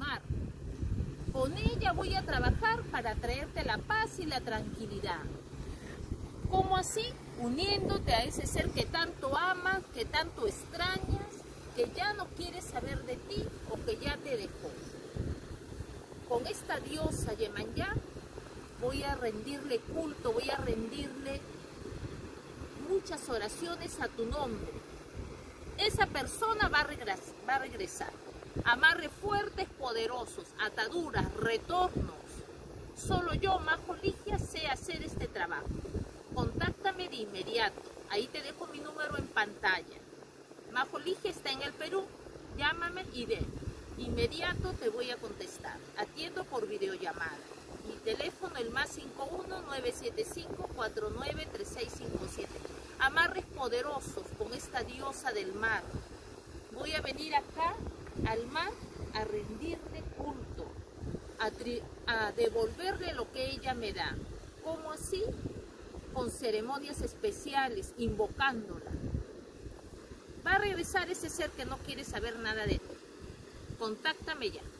mar. Con ella voy a trabajar para traerte la paz y la tranquilidad. ¿Cómo así? Uniéndote a ese ser que tanto amas, que tanto extrañas, que ya no quiere saber de ti o que ya te dejó. Con esta diosa Yemanyá voy a rendirle culto, voy a rendirle muchas oraciones a tu nombre. Esa persona va a regresar. Amarres fuertes, poderosos, ataduras, retornos. Solo yo, Majo Ligia, sé hacer este trabajo. Contáctame de inmediato. Ahí te dejo mi número en pantalla. Majo Ligia está en el Perú. Llámame y de inmediato te voy a contestar. Atiendo por videollamada. Mi teléfono el +51-975-493657. Amarres poderosos con esta diosa del mar. Voy a venir acá al mar a rendirle culto, a devolverle lo que ella me da. ¿Cómo así? Con ceremonias especiales, invocándola. Va a regresar ese ser que no quiere saber nada de ti. Contáctame ya.